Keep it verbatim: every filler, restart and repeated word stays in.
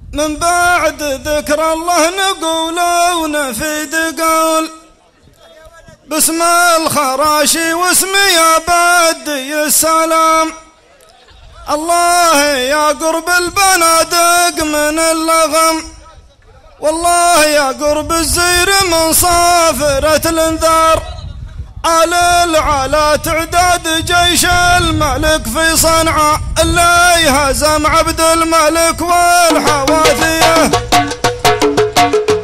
من بعد ذكر الله نقول ونفيد قول باسم الخراشي واسم يا بدي السلام. الله يا قرب البنادق من اللغم، والله يا قرب الزير من صافرة الانذار. على العلا تعداد جيش الملك في صنعاء اللي يهزم عبد الملك والحواثيه.